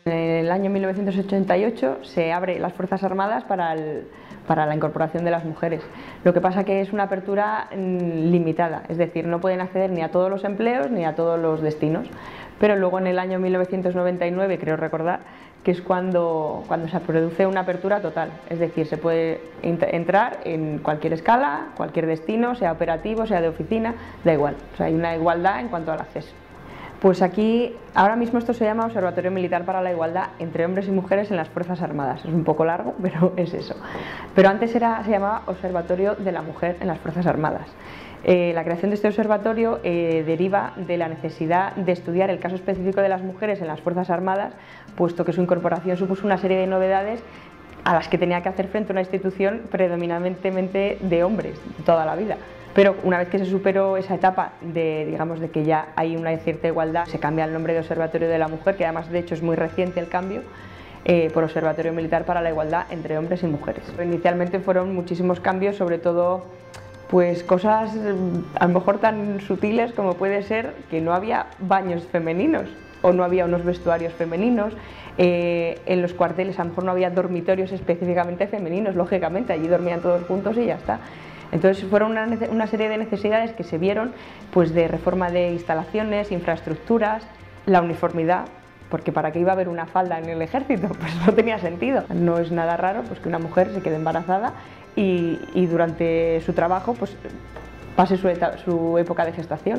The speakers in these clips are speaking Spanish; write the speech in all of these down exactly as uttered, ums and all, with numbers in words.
En el año mil novecientos ochenta y ocho se abre las Fuerzas Armadas para, el, para la incorporación de las mujeres. Lo que pasa que es una apertura mmm, limitada, es decir, no pueden acceder ni a todos los empleos ni a todos los destinos. Pero luego en el año mil novecientos noventa y nueve, creo recordar, que es cuando, cuando se produce una apertura total, es decir, se puede entrar en cualquier escala, cualquier destino, sea operativo, sea de oficina, da igual, o sea, hay una igualdad en cuanto al acceso. Pues aquí, ahora mismo esto se llama Observatorio Militar para la Igualdad entre hombres y mujeres en las Fuerzas Armadas. Es un poco largo, pero es eso. Pero antes era, se llamaba Observatorio de la Mujer en las Fuerzas Armadas. Eh, la creación de este observatorio eh, deriva de la necesidad de estudiar el caso específico de las mujeres en las Fuerzas Armadas, puesto que su incorporación supuso una serie de novedades a las que tenía que hacer frente una institución predominantemente de hombres toda la vida. Pero una vez que se superó esa etapa de, digamos, de que ya hay una cierta igualdad, se cambia el nombre de Observatorio de la Mujer, que además de hecho es muy reciente el cambio, eh, por Observatorio Militar para la Igualdad entre hombres y mujeres. Inicialmente fueron muchísimos cambios, sobre todo pues cosas a lo mejor tan sutiles como puede ser que no había baños femeninos o no había unos vestuarios femeninos, eh, en los cuarteles a lo mejor no había dormitorios específicamente femeninos, lógicamente, allí dormían todos juntos y ya está. Entonces fueron una, una serie de necesidades que se vieron, pues de reforma de instalaciones, infraestructuras, la uniformidad, porque ¿para qué iba a haber una falda en el ejército? Pues no tenía sentido. No es nada raro pues que una mujer se quede embarazada y, y durante su trabajo pues pase su, etapa, su época de gestación.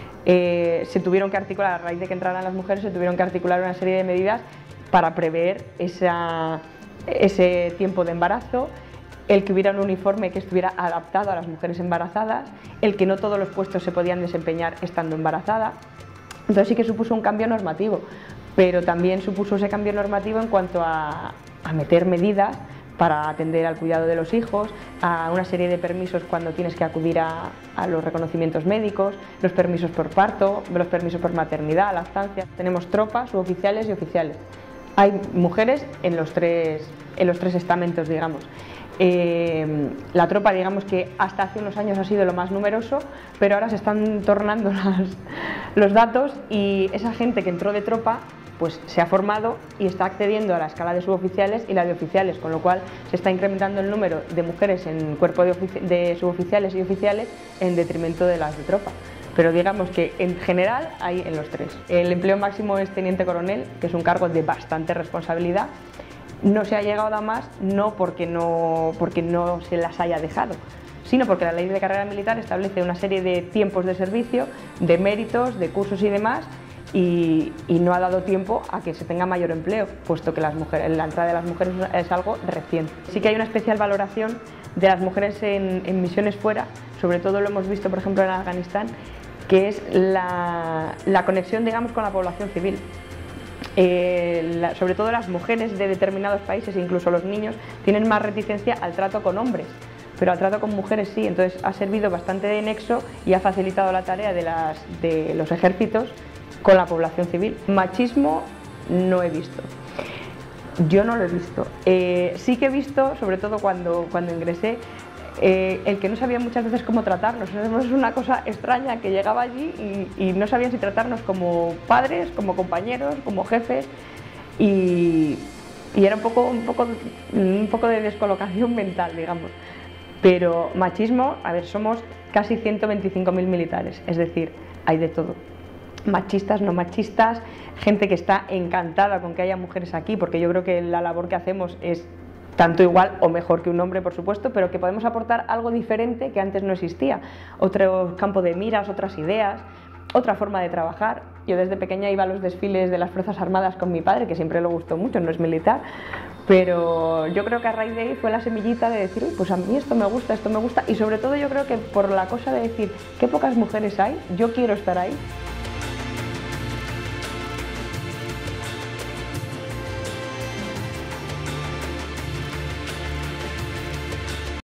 Eh, se tuvieron que articular, a raíz de que entraran las mujeres, se tuvieron que articular una serie de medidas para prever esa, ese tiempo de embarazo, el que hubiera un uniforme que estuviera adaptado a las mujeres embarazadas, el que no todos los puestos se podían desempeñar estando embarazada. Entonces sí que supuso un cambio normativo, pero también supuso ese cambio normativo en cuanto a, a meter medidas para atender al cuidado de los hijos, a una serie de permisos cuando tienes que acudir a, a los reconocimientos médicos, los permisos por parto, los permisos por maternidad, lactancia. Tenemos tropas, suboficiales y oficiales. Hay mujeres en los tres, en los tres estamentos, digamos. Eh, la tropa, digamos que hasta hace unos años ha sido lo más numeroso, pero ahora se están tornando las, los datos y esa gente que entró de tropa pues se ha formado y está accediendo a la escala de suboficiales y la de oficiales, con lo cual se está incrementando el número de mujeres en cuerpo de, de suboficiales y oficiales en detrimento de las de tropa. Pero digamos que en general hay en los tres. El empleo máximo es teniente coronel, que es un cargo de bastante responsabilidad. No se ha llegado a más, no porque no, porque no se las haya dejado, sino porque la ley de carrera militar establece una serie de tiempos de servicio, de méritos, de cursos y demás, y, y no ha dado tiempo a que se tenga mayor empleo, puesto que las mujeres, la entrada de las mujeres es algo reciente. Sí que hay una especial valoración de las mujeres en, en misiones fuera, sobre todo lo hemos visto por ejemplo en Afganistán, que es la, la conexión, digamos, con la población civil. Eh, la, sobre todo las mujeres de determinados países, incluso los niños, tienen más reticencia al trato con hombres, pero al trato con mujeres sí, entonces ha servido bastante de nexo y ha facilitado la tarea de, las, de los ejércitos con la población civil. Machismo no he visto, yo no lo he visto. Eh, sí que he visto, sobre todo cuando, cuando ingresé, Eh, el que no sabía muchas veces cómo tratarnos. Es una cosa extraña que llegaba allí y, y no sabían si tratarnos como padres, como compañeros, como jefes y, y era un poco, un, poco, un poco de descolocación mental, digamos. Pero machismo, a ver, somos casi ciento veinticinco mil militares, es decir, hay de todo. Machistas, no machistas, gente que está encantada con que haya mujeres aquí, porque yo creo que la labor que hacemos es tanto igual o mejor que un hombre, por supuesto, pero que podemos aportar algo diferente que antes no existía. Otro campo de miras, otras ideas, otra forma de trabajar. Yo desde pequeña iba a los desfiles de las Fuerzas Armadas con mi padre, que siempre le gustó mucho, no es militar, pero yo creo que a raíz de ahí fue la semillita de decir, uy, pues a mí esto me gusta, esto me gusta, y sobre todo yo creo que por la cosa de decir, qué pocas mujeres hay, yo quiero estar ahí.